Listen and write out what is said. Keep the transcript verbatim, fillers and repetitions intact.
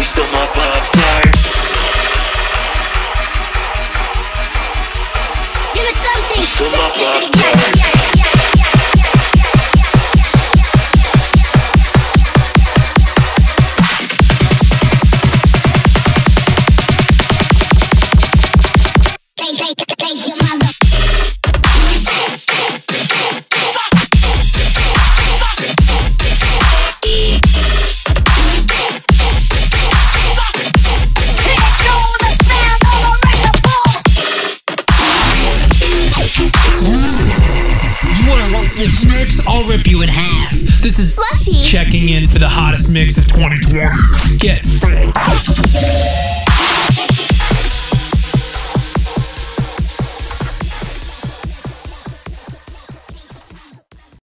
still my pop tart. Give me something Still my pop sexy. tart. This mix, I'll rip you in half. This is Slushy. checking in for the hottest mix of twenty twenty. Get